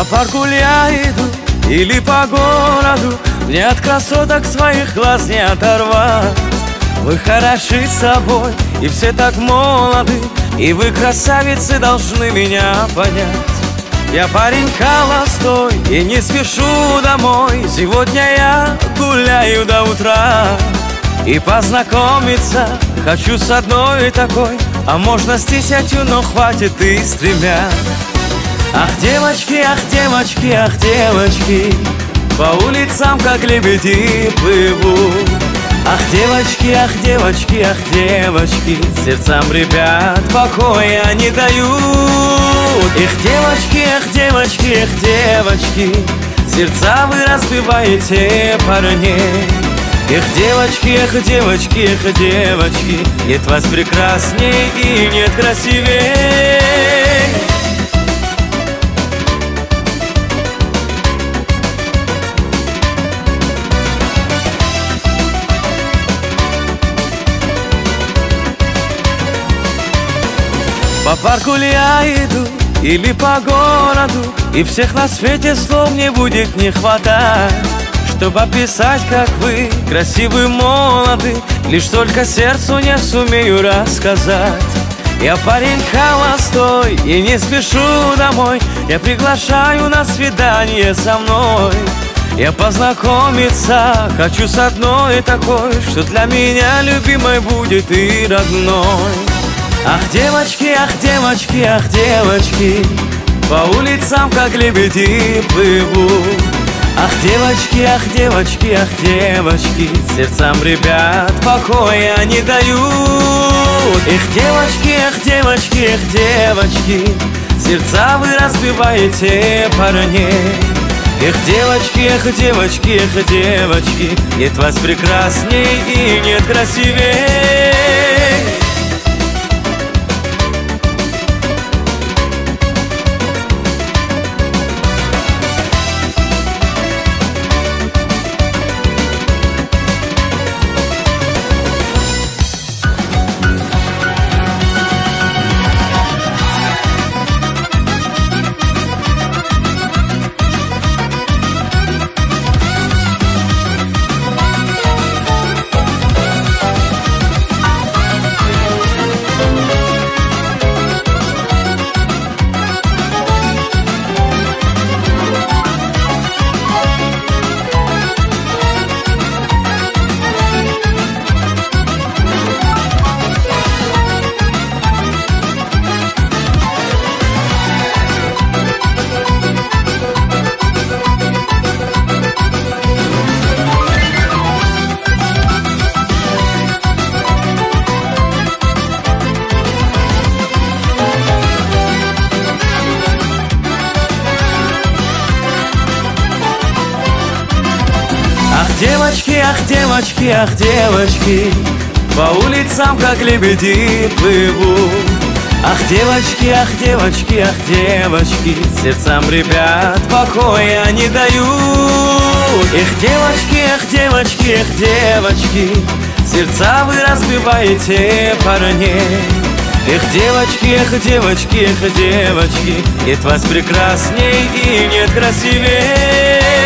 парку я иду или по городу, мне от красоток своих глаз не оторвать. Вы хороши собой, и все так молоды, и вы, красавицы, должны меня понять. Я парень холостой и не спешу домой. Сегодня я гуляю до утра, и познакомиться хочу с одной такой, а можно с 10, но хватит и с 3. Ах, девочки, ах, девочки, ах, девочки, по улицам, как лебеди, плыву. Ах, девочки, ах, девочки, ах, девочки, сердцам ребят покоя не дают. Эх, девочки, ах, девочки, ах, девочки, сердца вы разбиваете парней. Эх, девочки, эх, девочки, эх, девочки, нет вас прекрасней и нет красивей. По парку ли я иду или по городу, и всех на свете слов мне будет не хватать, чтобы описать, как вы красивы, молоды, лишь только сердцу не сумею рассказать. Я парень холостой и не спешу домой, я приглашаю на свидание со мной. Я познакомиться хочу с одной такой, что для меня любимой будет и родной. Ах, девочки, ах, девочки, ах, девочки, по улицам, как лебеди, плыву. Ах, девочки, ах, девочки, ах, девочки, сердцам ребят покоя не дают. Эх, девочки, ах, девочки, ах, девочки, сердца вы разбиваете парней. Эх, девочки, эх, девочки, эх, девочки, нет вас прекрасней и нет красивей. Девочки, ах, девочки, ах, девочки, по улицам, как лебеди, плыву. Ах, девочки, ах, девочки, ах, девочки, сердцам ребят покоя не дают. Эх, девочки, ах, девочки, ах, девочки, сердца вы разбиваете парней. Эх, девочки, эх, девочки, эх, девочки, нет вас прекрасней и нет красивей.